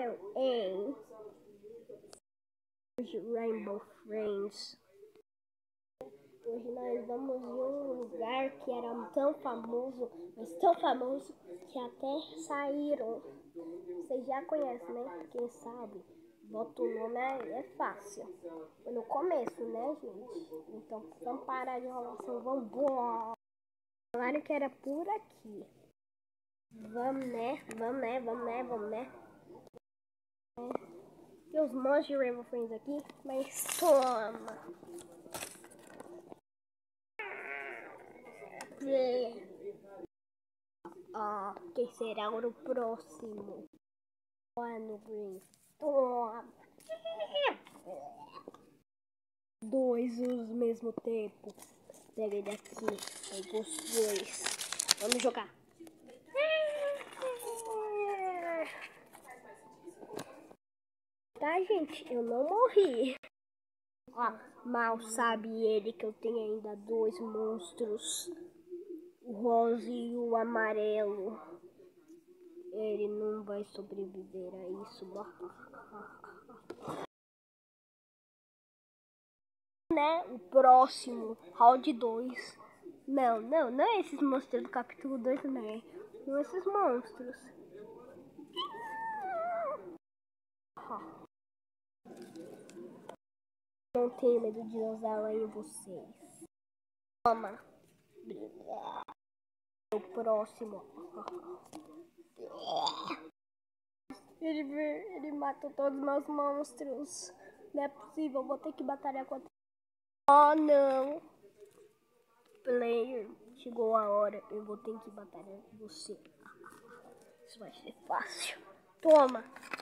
ligaram em Rainbow Friends. Hoje nós vamos em um lugar que era tão famoso, mas tão famoso que até saíram. Vocês já conhecem, né? Quem sabe? Bota o nome aí, é fácil. Foi no começo, né, gente? Então vamos parar de enrolação, vamos embora. Falaram que era por aqui. Vamos, né? Vamos, né? Vamos, né? Vamos, né? Tem os monstros de Rainbow Friends aqui, mas toma. Quem será o próximo? No Green. Toma. Dois ao mesmo tempo. Pega ele aqui. Pega os dois. Vamos jogar. Tá, gente? Eu não morri. Mal sabe ele que eu tenho ainda dois monstros. O rosa e o amarelo. Ele não vai sobreviver a isso. Né? O próximo, round 2. Não é esses monstros do capítulo 2, né? Não esses monstros. Não tenho medo de usar aí vocês. Toma. O próximo. Ele matou todos os meus monstros. Não é possível, vou ter que batalhar contra. Oh não. Player, chegou a hora. Eu vou ter que batalhar com você. Isso vai ser fácil. Toma.